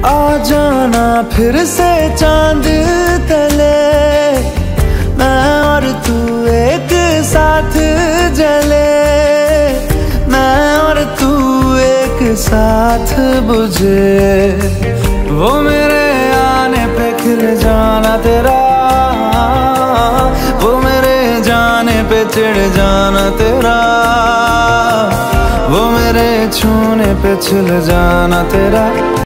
आ जाना फिर से चांद तले, मैं और तू एक साथ जले, मैं और तू एक साथ बुझे। वो मेरे आने पे खिल जाना तेरा, वो मेरे जाने पे चिढ़ जाना तेरा, वो मेरे छूने पे छिल जाना तेरा।